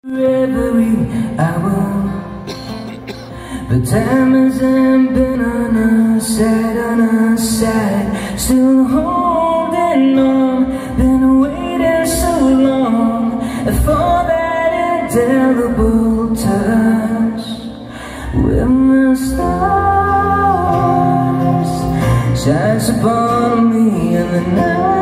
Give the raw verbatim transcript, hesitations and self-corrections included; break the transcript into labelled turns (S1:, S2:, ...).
S1: Every hour, but time hasn't been on our side, on our side. Still holding on, been waiting so long for that indelible touch. When the stars shines upon me in the night.